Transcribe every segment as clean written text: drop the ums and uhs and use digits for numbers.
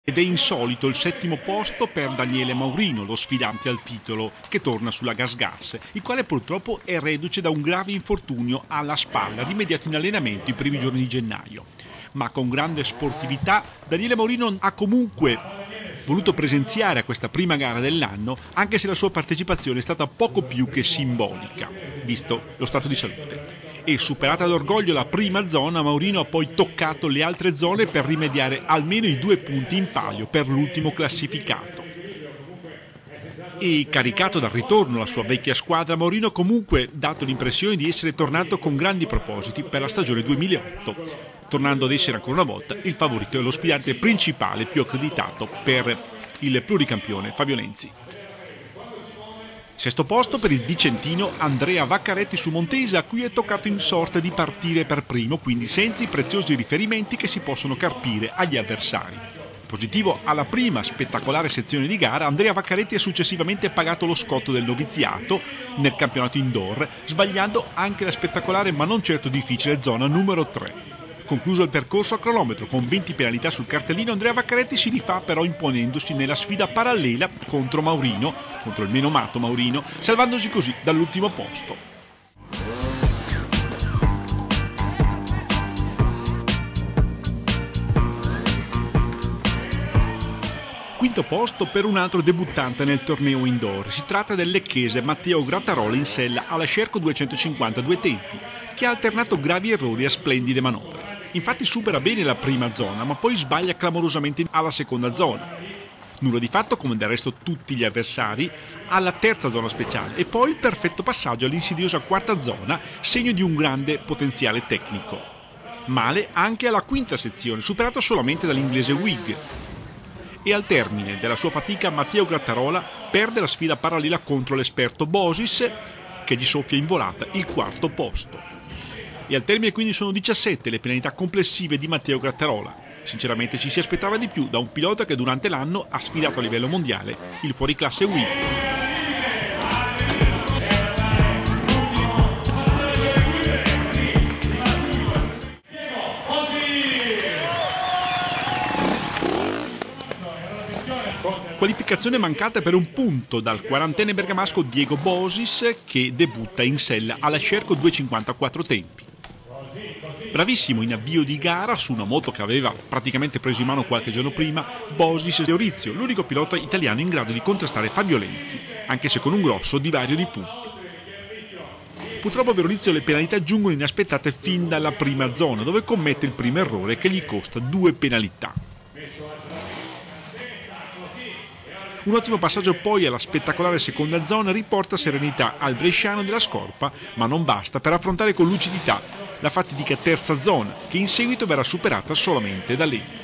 Ed è insolito il settimo posto per Daniele Maurino, lo sfidante al titolo, che torna sulla Gas Gas, il quale purtroppo è reduce da un grave infortunio alla spalla, rimediato in allenamento i primi giorni di gennaio. Ma con grande sportività Daniele Maurino ha comunque voluto presenziare a questa prima gara dell'anno, anche se la sua partecipazione è stata poco più che simbolica, visto lo stato di salute. E superata d'orgoglio la prima zona, Maurino ha poi toccato le altre zone per rimediare almeno i 2 punti in palio per l'ultimo classificato. E caricato dal ritorno alla sua vecchia squadra, Maurino ha comunque dato l'impressione di essere tornato con grandi propositi per la stagione 2008, tornando ad essere ancora una volta il favorito e lo sfidante principale più accreditato per il pluricampione Fabio Lenzi. Sesto posto per il vicentino Andrea Vaccaretti su Montesa, a cui è toccato in sorte di partire per primo, quindi senza i preziosi riferimenti che si possono carpire agli avversari. Positivo alla prima spettacolare sezione di gara, Andrea Vaccaretti ha successivamente pagato lo scotto del noviziato nel campionato indoor, sbagliando anche la spettacolare ma non certo difficile zona numero 3. Concluso il percorso a cronometro con 20 penalità sul cartellino, Andrea Vaccaretti si rifà però imponendosi nella sfida parallela contro Maurino, contro il meno matto Maurino, salvandosi così dall'ultimo posto. Quinto posto per un altro debuttante nel torneo indoor. Si tratta del lecchese Matteo Grattarola in sella alla Scerco 252 tempi, che ha alternato gravi errori a splendide manovre. Infatti supera bene la prima zona, ma poi sbaglia clamorosamente alla seconda zona. Nulla di fatto, come del resto tutti gli avversari, alla terza zona speciale e poi il perfetto passaggio all'insidiosa quarta zona, segno di un grande potenziale tecnico. Male anche alla quinta sezione, superato solamente dall'inglese Wig. E al termine della sua fatica Matteo Grattarola perde la sfida parallela contro l'esperto Bosis, che gli soffia in volata il quarto posto. E al termine quindi sono 17 le penalità complessive di Matteo Grattarola. Sinceramente ci si aspettava di più da un pilota che durante l'anno ha sfidato a livello mondiale il fuoriclasse Wig. Qualificazione mancata per un punto dal quarantenne bergamasco Diego Bosis, che debutta in sella alla Scerco 254 tempi. Bravissimo in avvio di gara su una moto che aveva praticamente preso in mano qualche giorno prima, Bosis e Orizio, l'unico pilota italiano in grado di contrastare Fabio Lenzi, anche se con un grosso divario di punti. Purtroppo per Orizio le penalità giungono inaspettate fin dalla prima zona, dove commette il primo errore che gli costa 2 penalità. Un ottimo passaggio poi alla spettacolare seconda zona riporta serenità al bresciano della Scorpa, ma non basta per affrontare con lucidità la fatidica terza zona, che in seguito verrà superata solamente da Lenzi.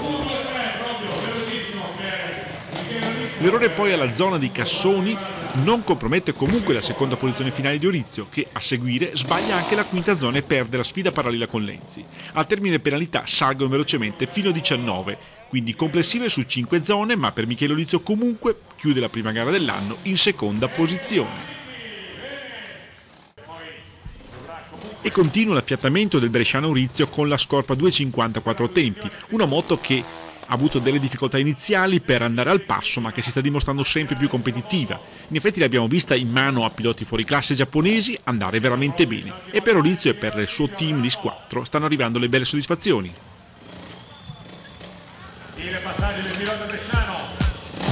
L'errore poi alla zona di Cassoni non compromette comunque la seconda posizione finale di Orizio, che a seguire sbaglia anche la quinta zona e perde la sfida parallela con Lenzi. Al termine le penalità salgono velocemente fino a 19, quindi complessive su 5 zone, ma per Michele Orizio comunque chiude la prima gara dell'anno in seconda posizione. E continua l'affiatamento del bresciano Orizio con la Scorpa 254 tempi, una moto che ha avuto delle difficoltà iniziali per andare al passo, ma che si sta dimostrando sempre più competitiva. In effetti l'abbiamo vista in mano a piloti fuoriclasse giapponesi andare veramente bene, e per Orizio e per il suo team di squattro stanno arrivando le belle soddisfazioni. Il passaggio del pilota bresciano.